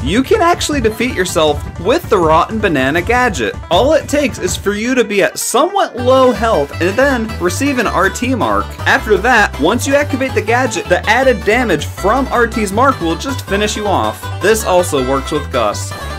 you can actually defeat yourself with the Rotten Banana gadget. All it takes is for you to be at somewhat low health and then receive an RT mark. After that, once you activate the gadget, the added damage from RT's mark will just finish you off. This also works with Gus.